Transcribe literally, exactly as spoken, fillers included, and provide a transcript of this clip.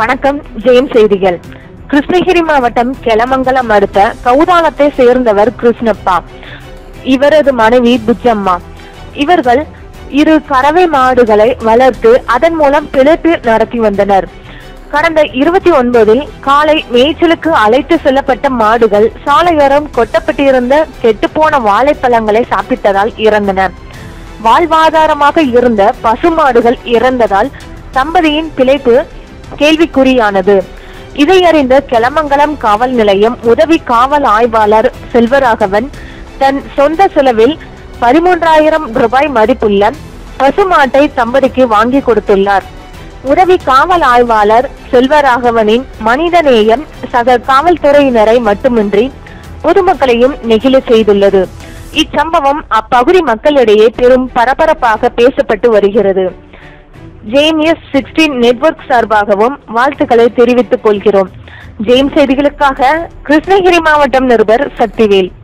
வணக்கம். ஜெயம் செய்திகள். கிருஷ்ணகிரி மாவட்டம் கெலமங்கலம் அடுத்த கவுதாளத்தை சேர்ந்தவர் கிருஷ்ணப்பா. இவரது மனைவி புஜ்ஜம்மா. இவர்கள் இரு கறவை மாடுகளை வளர்த்து அதன் மூலம் பிழைப்பு நடத்தி வந்தனர். கடந்த இருபத்தி ஒன்பதில் காலை மேய்ச்சலுக்கு அழைத்து செல்லப்பட்ட மாடுகள் சாலையோரம் கொட்டப்பட்டிருந்த கெட்டுப்போன வாழைப்பழங்களை சாப்பிட்டதால் இறந்தன. வாழ்வாதாரமாக இருந்த பசுமாடுகள் இறந்ததால் தம்பதியின் பிழைப்பு கேள்விக்குறியானது. இதை அறிந்த கெலமங்கலம் காவல் நிலையம் உதவி காவல் ஆய்வாளர் செல்வராகவன் தன் சொந்த செலவில் பதிமூன்றாயிரம் ரூபாய் மதிப்புள்ள பசுமாட்டை தம்பதிக்கு வாங்கி கொடுத்துள்ளார். உதவி காவல் ஆய்வாளர் செல்வராகவனின் மனிதநேயம் சக காவல்துறையினரை மட்டுமின்றி பொதுமக்களையும் நெகிழ செய்துள்ளது. இச்சம்பவம் அப்பகுதி மக்களிடையே பெரும் பரபரப்பாக பேசப்பட்டு வருகிறது. ஜேஎம்எஸ் சிக்ஸ்டீன் நெட்வொர்க் சார்பாகவும் வாழ்த்துக்களை தெரிவித்துக் கொள்கிறோம். ஜெயம் செய்திகளுக்காக கிருஷ்ணகிரி மாவட்டம் நிருபர் சக்திவேல்.